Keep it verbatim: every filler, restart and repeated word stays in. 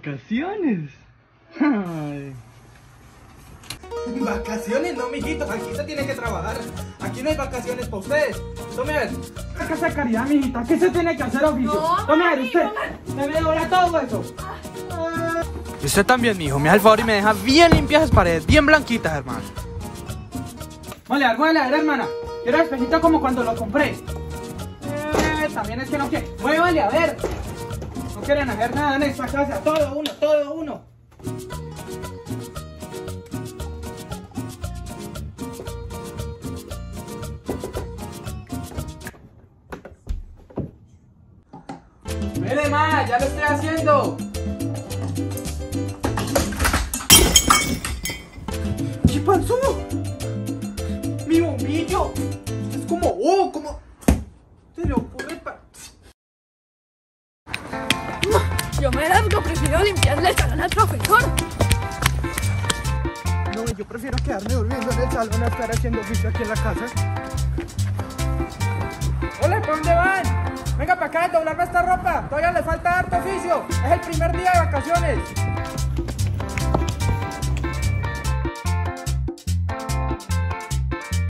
vacaciones. Ay. Vacaciones no, mijitos, aquí se tiene que trabajar. Aquí no hay vacaciones para ustedes. Tome a ver. La casa de caridad, mijita, aquí se tiene que hacer oficio. No, Tome a ver, mami, usted. no, Me devora todo eso. Y usted también, mijo, me hace el favor y me deja bien limpias esas paredes, bien blanquitas, hermano. Muele, a ver, muele, a ver, hermana. Quiero el espejito como cuando lo compré. Eh, también es que no quiere. Muévale, a ver. No quieren hacer nada en esta casa. Todo uno, todo uno. Mire, ma, ya lo estoy haciendo. ¿Qué pasó? Mi bombillo. Es como, oh, como... ¿Se le ocurre pa... Yo me largo, prefiero limpiarle el salón al profesor. No, yo prefiero quedarme durmiendo en el salón a estar haciendo oficio aquí en la casa. Hola, ¿para dónde van? Venga para acá a doblarme esta ropa. Todavía le falta harto oficio. Es el primer día de vacaciones.